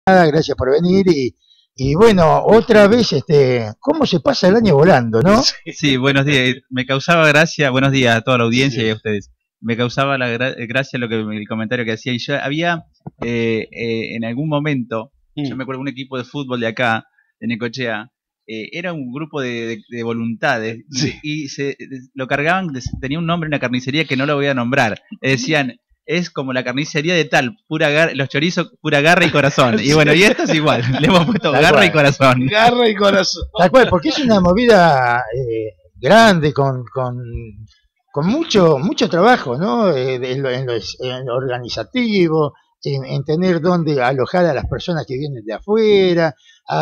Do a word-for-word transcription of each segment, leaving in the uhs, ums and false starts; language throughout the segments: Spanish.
Gracias por venir y, y bueno, otra vez, este, ¿cómo se pasa el año volando, no? Sí, buenos días. Me causaba gracia, buenos días a toda la audiencia Sí. y a ustedes. Me causaba la gra gracia lo que el comentario que hacía. Y yo había, eh, eh, en algún momento, mm. yo me acuerdo de un equipo de fútbol de acá, de Necochea, eh, era un grupo de, de, de voluntades sí. y, y se lo cargaban, tenía un nombre, una carnicería que no lo voy a nombrar. Le decían, es como la carnicería de tal, pura gar los chorizos, pura garra y corazón. Y bueno, y esto es igual, le hemos puesto Tal garra cual. y corazón. Garra y corazón. Tal cual, porque es una movida eh, grande, con, con, con mucho mucho trabajo, ¿no? Eh, en, lo, en, lo, en lo organizativo, en, en tener dónde alojar a las personas que vienen de afuera,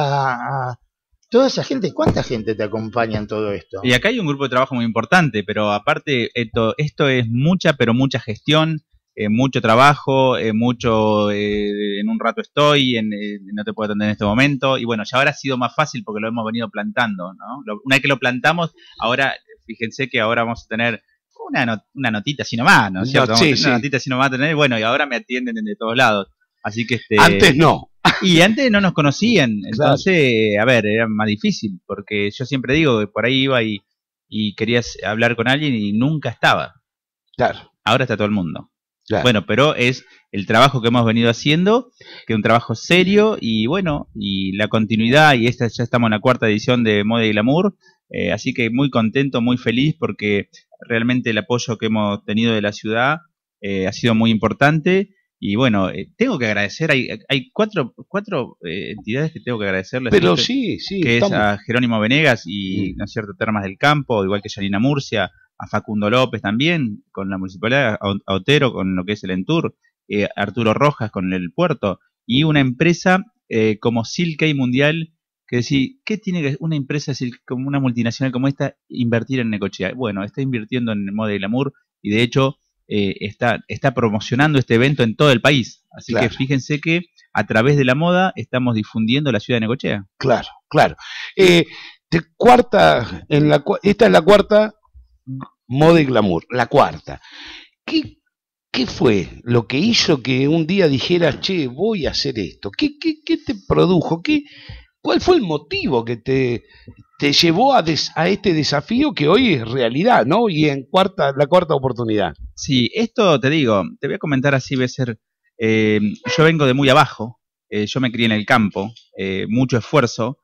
a, a toda esa gente. ¿Cuánta gente te acompaña en todo esto? Y acá hay un grupo de trabajo muy importante, pero aparte esto, esto es mucha, pero mucha gestión. Eh, mucho trabajo, eh, mucho, eh, en un rato estoy, en, eh, no te puedo atender en este momento, y bueno, ya ahora ha sido más fácil porque lo hemos venido plantando, ¿no? Lo, una vez que lo plantamos, ahora, fíjense que ahora vamos a tener una, not, una notita así nomás, ¿no es cierto? No, vamos sí, a tener una sí. notita así nomás a tener, bueno, y ahora me atienden de todos lados, así que este... Antes no. Y antes no nos conocían, entonces, claro. a ver, era más difícil, porque yo siempre digo que por ahí iba y, y querías hablar con alguien y nunca estaba. Claro. Ahora está todo el mundo. Claro. Bueno, pero es el trabajo que hemos venido haciendo, que es un trabajo serio y bueno, y la continuidad, y esta ya estamos en la cuarta edición de Moda y Glamour, eh, así que muy contento, muy feliz porque realmente el apoyo que hemos tenido de la ciudad eh, ha sido muy importante y bueno, eh, tengo que agradecer, hay, hay cuatro, cuatro eh, entidades que tengo que agradecerles. Pero ¿sí? sí, sí. Que estamos... es a Jerónimo Venegas y, ¿no es cierto?, Termas del Campo, igual que Janina Murcia, a Facundo López también, con la municipalidad, a Otero con lo que es el Entur, eh, Arturo Rojas con el puerto, y una empresa eh, como Silkei Mundial, que decir, ¿qué tiene que una empresa como una multinacional como esta invertir en Necochea? Bueno, está invirtiendo en Moda y Glamour, y de hecho eh, está, está promocionando este evento en todo el país. Así claro. que fíjense que a través de la moda estamos difundiendo la ciudad de Necochea. Claro, claro. Eh, de cuarta, en la, esta es la cuarta Moda y Glamour, la cuarta. ¿Qué, ¿Qué fue lo que hizo que un día dijeras, che, voy a hacer esto? ¿Qué, qué, qué te produjo? ¿Qué, ¿Cuál fue el motivo que te, te llevó a, des, a este desafío que hoy es realidad, ¿no? Y en cuarta, la cuarta oportunidad. Sí, esto te digo, te voy a comentar así, va a ser, eh, yo vengo de muy abajo, eh, yo me crié en el campo, eh, mucho esfuerzo,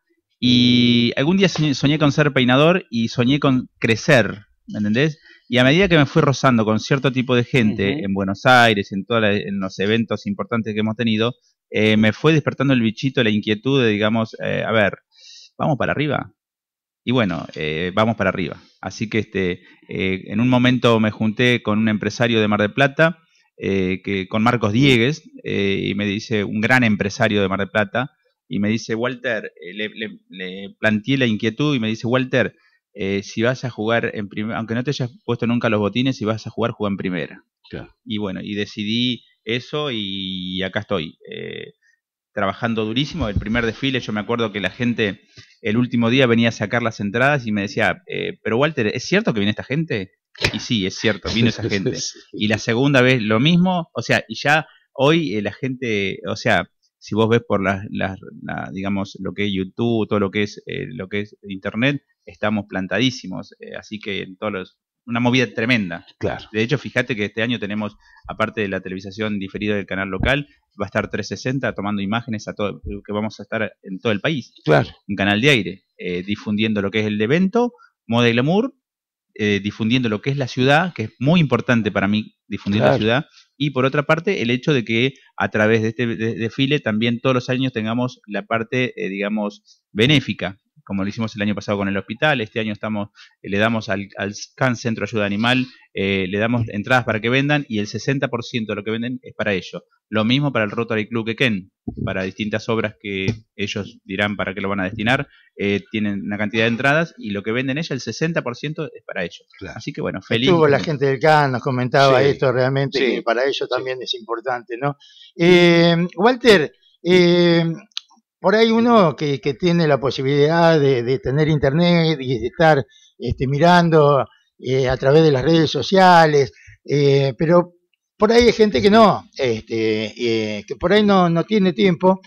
y algún día soñé, soñé con ser peinador y soñé con crecer, ¿me entendés? Y a medida que me fui rozando con cierto tipo de gente uh-huh. en Buenos Aires, en, toda la, en los eventos importantes que hemos tenido, eh, me fue despertando el bichito, la inquietud de, digamos, eh, a ver, vamos para arriba. Y bueno, eh, vamos para arriba. Así que este, eh, en un momento me junté con un empresario de Mar del Plata, eh, que, con Marcos Diegues, eh, y me dice, un gran empresario de Mar del Plata, y me dice, Walter, eh, le, le, le planteé la inquietud y me dice, Walter, Eh, si vas a jugar en primera, aunque no te hayas puesto nunca los botines, si vas a jugar, juega en primera. Claro. Y bueno, y decidí eso y acá estoy, eh, trabajando durísimo. El primer desfile, yo me acuerdo que la gente el último día venía a sacar las entradas y me decía, eh, pero Walter, ¿es cierto que viene esta gente? Y sí, es cierto, vino esa gente. Y la segunda vez lo mismo, o sea, y ya hoy eh, la gente, o sea, si vos ves por las, las la, digamos, lo que es YouTube, todo lo que es eh, lo que es Internet, estamos plantadísimos, eh, así que en todos los, una movida tremenda. Claro. De hecho, fíjate que este año tenemos, aparte de la televisación diferida del canal local, va a estar trescientos sesenta tomando imágenes a todo, que vamos a estar en todo el país. Claro. Un canal de aire, eh, difundiendo lo que es el evento, Moda y Glamour, eh, difundiendo lo que es la ciudad, que es muy importante para mí difundir claro. la ciudad, y por otra parte el hecho de que a través de este de, desfile también todos los años tengamos la parte, eh, digamos, benéfica, como lo hicimos el año pasado con el hospital. Este año estamos, eh, le damos al, al C A N Centro Ayuda Animal, eh, le damos entradas para que vendan y el sesenta por ciento de lo que venden es para ellos. Lo mismo para el Rotary Club Quequén, para distintas obras que ellos dirán para qué lo van a destinar, eh, tienen una cantidad de entradas y lo que venden ellos, el sesenta por ciento es para ellos. Claro. Así que bueno, feliz. Estuvo la gente del C A N, nos comentaba sí, esto realmente, sí, que para ellos también sí. es importante, ¿no? Eh, Walter, eh, por ahí uno que, que tiene la posibilidad de, de tener internet y de estar este, mirando eh, a través de las redes sociales, eh, pero por ahí hay gente que no, este, eh, que por ahí no, no tiene tiempo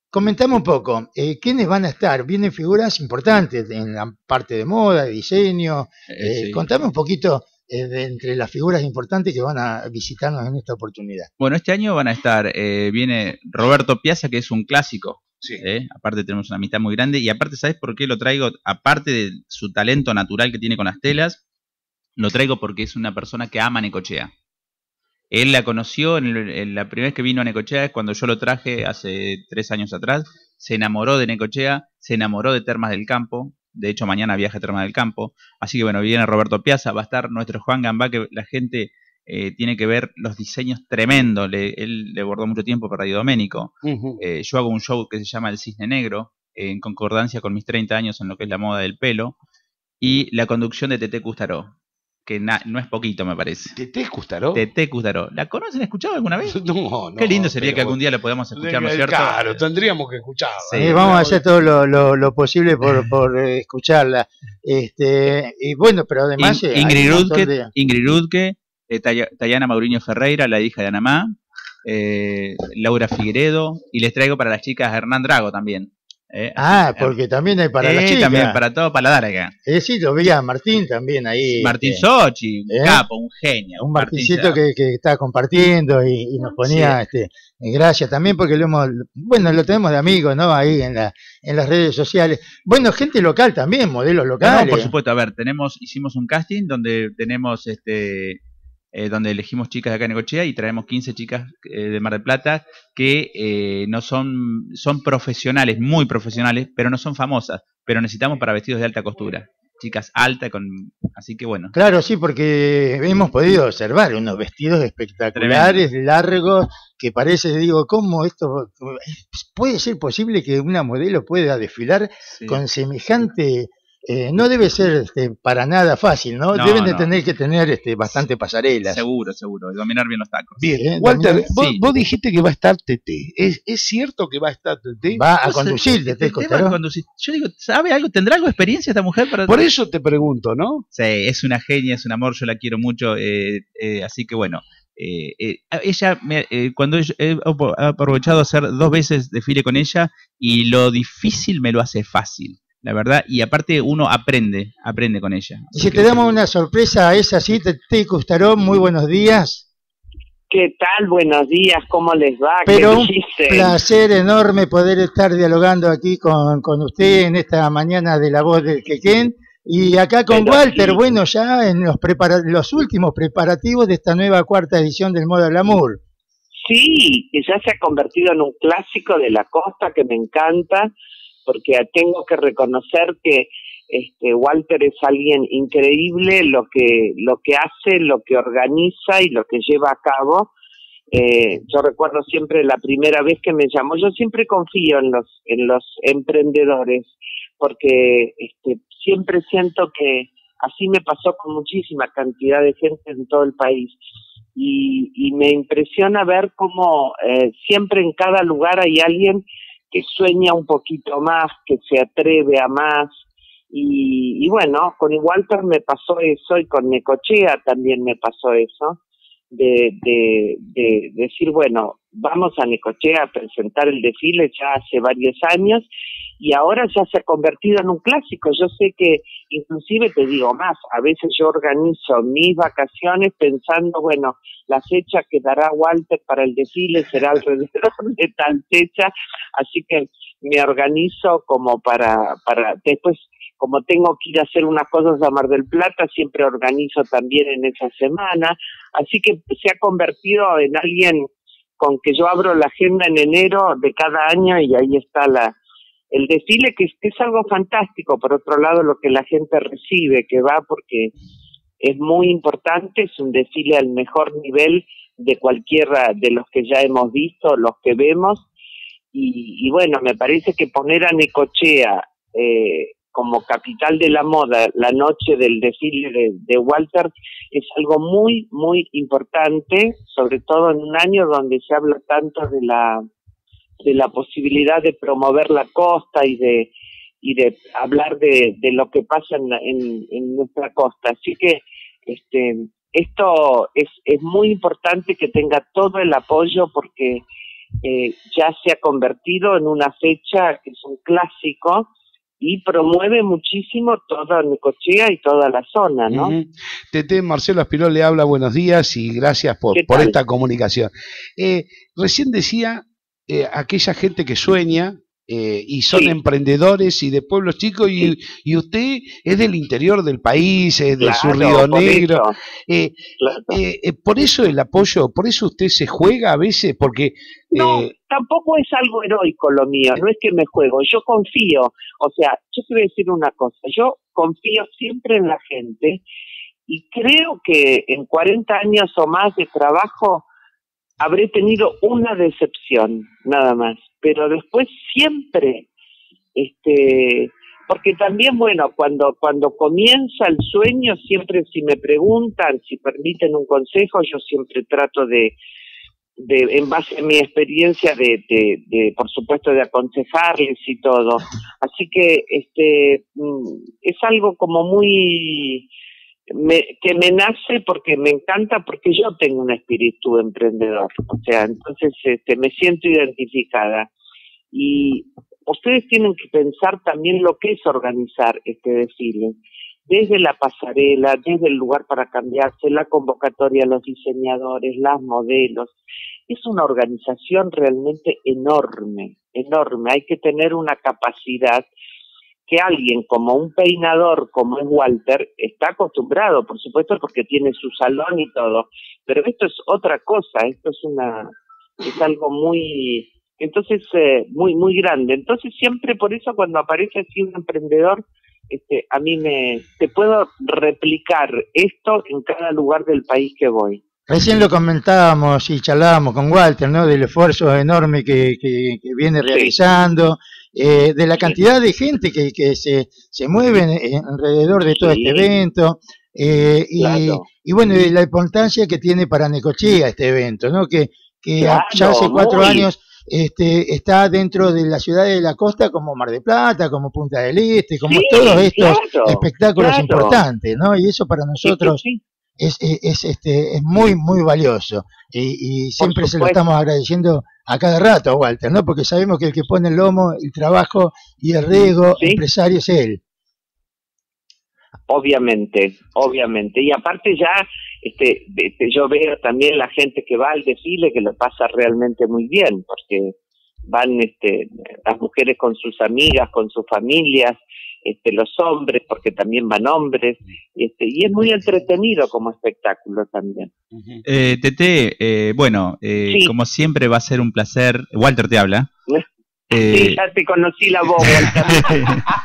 Comentame un poco, eh, ¿quiénes van a estar? Vienen figuras importantes en la parte de moda, de diseño. Eh, Eh, sí. contame un poquito eh, de entre las figuras importantes que van a visitarnos en esta oportunidad. Bueno, este año van a estar, eh, viene Roberto Piazza, que es un clásico. Sí. ¿eh? Aparte tenemos una amistad muy grande y aparte, ¿sabes por qué lo traigo? Aparte de su talento natural que tiene con las telas, lo traigo porque es una persona que ama Necochea. Él la conoció, en, el, en la primera vez que vino a Necochea es cuando yo lo traje hace tres años atrás. Se enamoró de Necochea, se enamoró de Termas del Campo. De hecho, mañana viaja a Termas del Campo. Así que bueno, viene Roberto Piazza, va a estar nuestro Juan Gambá, que la gente eh, tiene que ver los diseños tremendos. Le, él le bordó mucho tiempo para Radio Doménico. Uh-huh. eh, yo hago un show que se llama El Cisne Negro, eh, en concordancia con mis treinta años en lo que es la moda del pelo. Y la conducción de Tete Custaró, que na, no es poquito, me parece. ¿Tete Custaró? Tete Custaró. ¿La conocen? ¿Escuchado alguna vez? No, no. Qué lindo sería pero... que algún día la podamos escuchar, ¿no es cierto? Claro, tendríamos que escucharla. Sí, eh, vamos a hacer todo lo, lo, lo posible por, por eh, escucharla. Este, y bueno, pero además... In, eh, Ingrid Rudke, de... Ingrid Rudke eh, Tayana Mauriño Ferreira, la hija de Anamá, eh, Laura Figueredo, y les traigo para las chicas a Hernán Drago también. Eh, ah, así, porque también hay para eh, las chicas. También para todo paladar acá. Eh, sí, lo veía Martín también ahí. Martín este, Sochi, un ¿eh? capo, un genio. Un Martincito que, que está compartiendo y, y nos ponía sí. este, en gracia también porque lo hemos, bueno, lo tenemos de amigos, ¿no? Ahí en, la, en las redes sociales. Bueno, gente local también, modelos locales. No, por supuesto, a ver, tenemos, hicimos un casting donde tenemos este... Eh, donde elegimos chicas de acá en Necochea y traemos quince chicas eh, de Mar del Plata que eh, no son, son profesionales, muy profesionales, pero no son famosas, pero necesitamos para vestidos de alta costura. Chicas altas, con así que bueno. Claro, sí, porque hemos podido observar unos vestidos espectaculares, tremendo, largos, que parece, digo, ¿cómo esto puede ser posible que una modelo pueda desfilar sí. con semejante... Eh, no debe ser este, para nada fácil, ¿no? no Deben de no. tener que tener este, bastante pasarelas. Seguro, seguro, y dominar bien los tacos. Bien, ¿eh? Walter, dominar... vos, sí. vos dijiste que va a estar Tete. ¿Es, ¿Es cierto que va a estar Tete? Va a conducir, Tete va a conducir. Yo digo, ¿sabe algo? ¿Tendrá algo de experiencia esta mujer? Para... Por eso te pregunto, ¿no? Sí, es una genia, es un amor, yo la quiero mucho, eh, eh, así que bueno. Eh, eh, ella, me, eh, cuando he, he aprovechado hacer dos veces desfile con ella y lo difícil me lo hace fácil. La verdad, y aparte uno aprende, aprende con ella. Y si te damos una sorpresa, es así, Tete Custaró, muy buenos días. ¿Qué tal? Buenos días, ¿cómo les va? Pero un placer enorme poder estar dialogando aquí con, con usted en esta mañana de La Voz del Quequén. Y acá con Pero Walter, sí. bueno, ya en los, prepara los últimos preparativos de esta nueva cuarta edición del Moda Glamour. Sí, que ya se ha convertido en un clásico de la costa que me encanta, porque tengo que reconocer que este, Walter es alguien increíble, lo que lo que hace, lo que organiza y lo que lleva a cabo. Eh, yo recuerdo siempre la primera vez que me llamó, yo siempre confío en los en los emprendedores, porque este, siempre siento que así me pasó con muchísima cantidad de gente en todo el país. Y, y me impresiona ver cómo eh, siempre en cada lugar hay alguien que sueña un poquito más, que se atreve a más, y, y bueno, con Walter me pasó eso, y con Necochea también me pasó eso, de, de, de decir, bueno, vamos a Necochea a presentar el desfile ya hace varios años, y ahora ya se ha convertido en un clásico. Yo sé que, inclusive te digo más, a veces yo organizo mis vacaciones pensando, bueno, la fecha que dará Walter para el desfile será alrededor de tal fecha, así que me organizo como para, para después, como tengo que ir a hacer unas cosas a Mar del Plata, siempre organizo también en esa semana, así que se ha convertido en alguien con que yo abro la agenda en enero de cada año y ahí está la el desfile, que es, que es algo fantástico. Por otro lado, lo que la gente recibe, que va porque es muy importante, es un desfile al mejor nivel de cualquiera de los que ya hemos visto, los que vemos, y, y bueno, me parece que poner a Necochea eh, como capital de la moda la noche del desfile de, de Walter es algo muy, muy importante, sobre todo en un año donde se habla tanto de la de la posibilidad de promover la costa y de y de hablar de, de lo que pasa en, en, en nuestra costa. Así que este esto es, es muy importante que tenga todo el apoyo, porque eh, ya se ha convertido en una fecha que es un clásico y promueve muchísimo toda Necochea y toda la zona, ¿no? Uh-huh. Tete, Marcelo Aspiró le habla, buenos días y gracias por, por esta comunicación. Eh, recién decía, eh, aquella gente que sueña, Eh, y son sí. emprendedores y de pueblos chicos, y, sí. y usted es del interior del país, es de claro, su Río Negro. Eh, claro. eh, eh, por eso el apoyo, por eso usted se juega a veces, porque... No, eh, tampoco es algo heroico lo mío, no es que me juego, yo confío. O sea, yo te voy a decir una cosa, yo confío siempre en la gente y creo que en cuarenta años o más de trabajo habré tenido una decepción, nada más. Pero después siempre, este, porque también, bueno, cuando cuando comienza el sueño, siempre si me preguntan, si permiten un consejo, yo siempre trato de, de en base a mi experiencia, de, de, de por supuesto, de aconsejarles y todo. Así que este es algo como muy... Me, que me nace porque me encanta, porque yo tengo un espíritu emprendedor, o sea, entonces este, me siento identificada. Y ustedes tienen que pensar también lo que es organizar este desfile, desde la pasarela, desde el lugar para cambiarse, la convocatoria a los diseñadores, las modelos. Es una organización realmente enorme, enorme. Hay que tener una capacidad que alguien como un peinador, como es Walter, está acostumbrado, por supuesto, porque tiene su salón y todo, pero esto es otra cosa, esto es una, es algo muy, entonces, eh, muy, muy grande. Entonces siempre por eso cuando aparece así un emprendedor, este, a mí me, te puedo replicar esto en cada lugar del país que voy. Recién lo comentábamos y charlábamos con Walter, ¿no? Del esfuerzo enorme que, que, que viene realizando, sí. eh, de la cantidad de gente que, que se, se mueve en, alrededor de todo sí. este evento, eh, claro. y, y bueno, de la importancia que tiene para Necochea este evento, ¿no? Que, que claro, ya hace cuatro muy. años este, está dentro de la ciudad de la costa como Mar del Plata, como Punta del Este, como sí, todos estos claro, espectáculos claro. importantes, ¿no? Y eso para nosotros... Sí, sí. Es, es, es, este, es muy, muy valioso. Y, y siempre se lo estamos agradeciendo a cada rato, Walter, ¿no? Porque sabemos que el que pone el lomo, el trabajo y el riesgo ¿sí? empresario es él. Obviamente, obviamente. Y aparte ya, este, este, yo veo también la gente que va al desfile que lo pasa realmente muy bien, porque van este, las mujeres con sus amigas, con sus familias, Este, los hombres, porque también van hombres, este, y es muy entretenido como espectáculo también. Eh, Tete, eh, bueno, eh, sí. como siempre va a ser un placer. Walter te habla. Eh, sí, ya te conocí la voz, Walter.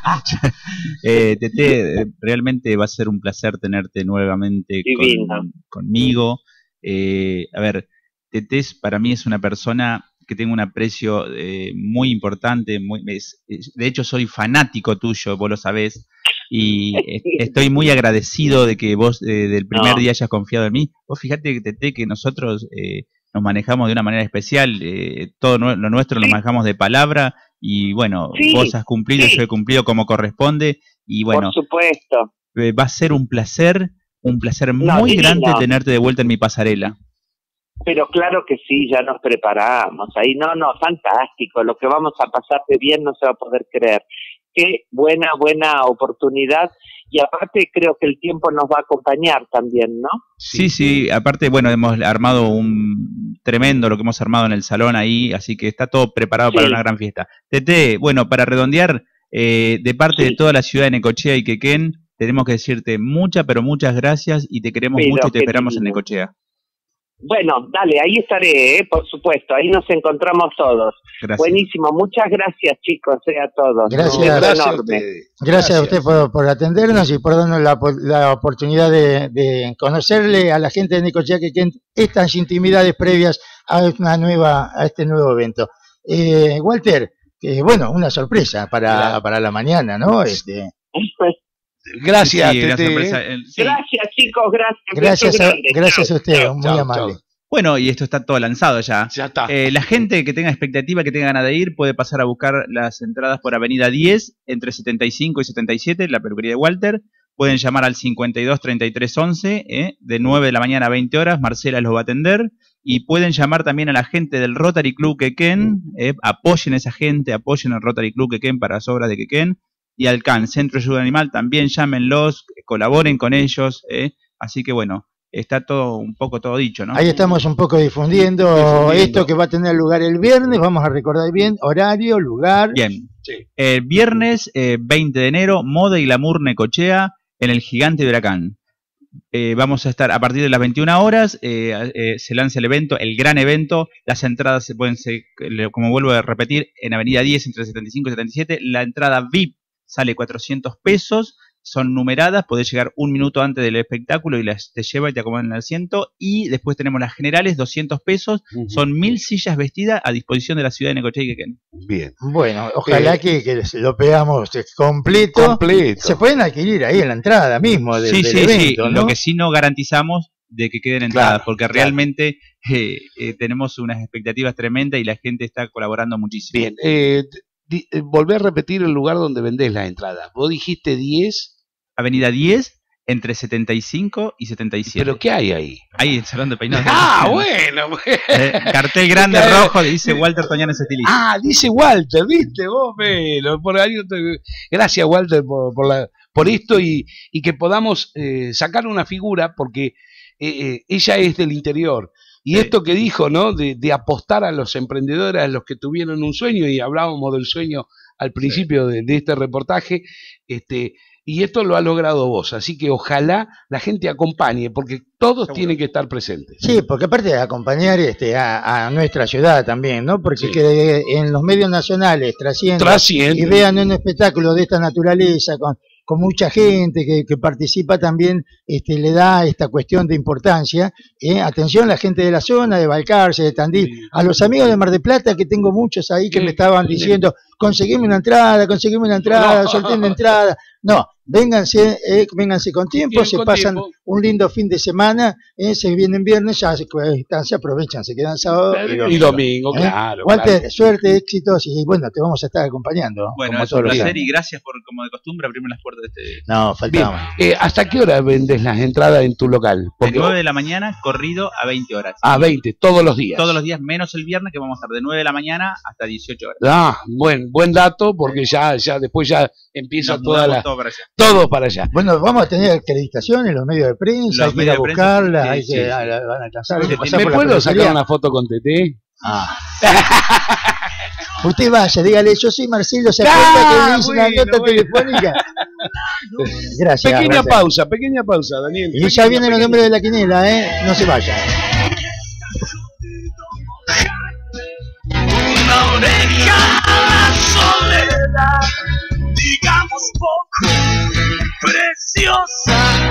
eh, Tete, realmente va a ser un placer tenerte nuevamente con, conmigo. Eh, a ver, Tete para mí es una persona que tengo un aprecio eh, muy importante, muy, es, es, de hecho soy fanático tuyo, vos lo sabés, y estoy muy agradecido de que vos eh, del primer no. día hayas confiado en mí. Vos fíjate, Tete, que nosotros eh, nos manejamos de una manera especial, eh, todo no, lo nuestro sí. lo manejamos de palabra, y bueno, sí. vos has cumplido, sí. yo he cumplido como corresponde, y bueno, por supuesto. Eh, va a ser un placer, un placer no, muy grande no. tenerte de vuelta en mi pasarela. Pero claro que sí, ya nos preparamos. Ahí no, no, fantástico. Lo que vamos a pasar de bien no se va a poder creer. Qué buena, buena oportunidad. Y aparte creo que el tiempo nos va a acompañar también, ¿no? Sí, sí. Aparte, bueno, hemos armado un tremendo lo que hemos armado en el salón ahí, así que está todo preparado sí. para una gran fiesta. Tete, bueno, para redondear, eh, de parte sí. de toda la ciudad de Necochea y Quequén, tenemos que decirte muchas, pero muchas gracias y te queremos pero mucho y te esperamos lindo. en Necochea. Bueno, dale, ahí estaré, ¿eh? Por supuesto, ahí nos encontramos todos. Gracias. Buenísimo, muchas gracias chicos, eh, a todos. Gracias, gracias, a usted. gracias a usted por, por atendernos y por darnos la, la oportunidad de, de conocerle a la gente de Necochea que estas intimidades previas a una nueva, a este nuevo evento. Eh, Walter, que bueno, una sorpresa para, para la mañana, ¿no? Este, Gracias, sí, Tete. Sí. Gracias, chicos, gracias. Gracias a, gracias a usted, chau, muy chau, amable. Chau. Bueno, y esto está todo lanzado ya. Ya está. Eh, la gente que tenga expectativa, que tenga ganas de ir, puede pasar a buscar las entradas por Avenida diez, entre setenta y cinco y setenta y siete, la peluquería de Walter. Pueden llamar al cincuenta y dos, treinta y tres, once, eh, de nueve de la mañana a veinte horas, Marcela los va a atender. y pueden llamar también a la gente del Rotary Club Quequén, eh, apoyen a esa gente, apoyen al Rotary Club Quequén para las obras de Quequén, y al C A N, Centro de Ayuda Animal, también llámenlos, colaboren con ellos, eh, así que bueno, está todo un poco todo dicho, ¿no? Ahí estamos un poco difundiendo, difundiendo esto que va a tener lugar el viernes, vamos a recordar bien, horario, lugar. Bien, sí. El viernes eh, veinte de enero, Moda y Glamour Necochea, en el Gigante de Huracán. Eh, vamos a estar a partir de las veintiuna horas, eh, eh, se lanza el evento, el gran evento, las entradas se pueden ser, como vuelvo a repetir, en Avenida diez entre setenta y cinco y setenta y siete, la entrada V I P sale cuatrocientos pesos, son numeradas, podés llegar un minuto antes del espectáculo y las, te lleva y te acomodan en el asiento, y después tenemos las generales, doscientos pesos, uh-huh. Son mil sillas vestidas a disposición de la ciudad de Necochea y Quequén. Bien. Bueno, ojalá eh, que, que lo pegamos completo. completo. Se pueden adquirir ahí en la entrada mismo del, sí, del sí, evento, sí. ¿no? Lo que sí no garantizamos de que queden entradas, claro, porque claro. realmente eh, eh, tenemos unas expectativas tremendas y la gente está colaborando muchísimo. Bien, eh, di, eh, volvé a repetir el lugar donde vendés la entrada. Vos dijiste diez... Avenida diez, entre setenta y cinco y setenta y siete. ¿Pero qué hay ahí? Ahí, el salón de peinados. Ah, bueno, bueno. Eh, cartel grande rojo, dice Walter Toñanes estilista. Ah, dice Walter, viste vos, pero por ahí no te... Gracias, Walter, por, por, la, por esto y, y que podamos eh, sacar una figura, porque eh, eh, ella es del interior. Y sí. Esto que dijo, ¿no? De, de apostar a los emprendedores, a los que tuvieron un sueño, y hablábamos del sueño al principio sí. de, de este reportaje, este... Y esto lo ha logrado vos, así que ojalá la gente acompañe, porque todos Seguro. Tienen que estar presentes. Sí, porque aparte de acompañar este, a, a nuestra ciudad también, ¿no? Porque sí. Que en los medios nacionales trasciendan y vean un espectáculo de esta naturaleza con, con mucha gente que, que participa también, este, le da esta cuestión de importancia. ¿eh? Atención a la gente de la zona, de Balcarce, de Tandil, sí. A los amigos de Mar del Plata, que tengo muchos ahí que sí. Me estaban diciendo, conseguime una entrada, conseguime una entrada, no. Solté una entrada. No, vénganse, eh, vénganse con tiempo, Bien, se con pasan tiempo. Un lindo fin de semana, eh, se vienen viernes, ya se, se aprovechan, se quedan sábado y domingo, y domingo ¿eh? Claro. Walter, claro. Suerte, éxitos y bueno, te vamos a estar acompañando. Bueno, es un placer y gracias por, como de costumbre, abrirme las puertas de este... No, faltaba. Eh, ¿Hasta qué hora vendes las entradas en tu local? Porque... De nueve de la mañana, corrido a veinte horas. A veinte, todos los días. Todos los días, menos el viernes, que vamos a estar de nueve de la mañana hasta dieciocho horas. Ah, buen, buen dato, porque ya, ya después ya empieza Nos toda la... Todo para allá. Todo para allá. Bueno, vamos a tener acreditación en los medios de prensa, los hay que ir a buscarla, sí, hay sí, que sí. a, a, a alcanzar. ¿Me, ¿me puedo sacar una foto con Tete? Ah. Usted vaya, dígale, yo soy Marcelo, ¿se acuerda ah, que le hice una nota bueno. telefónica? Gracias. Pequeña gracias. pausa, pequeña pausa, Daniel. Y ya vienen los nombres de la quinela, ¿eh? No se vayan. Una oreja a la soledad, digamos poco preciosa.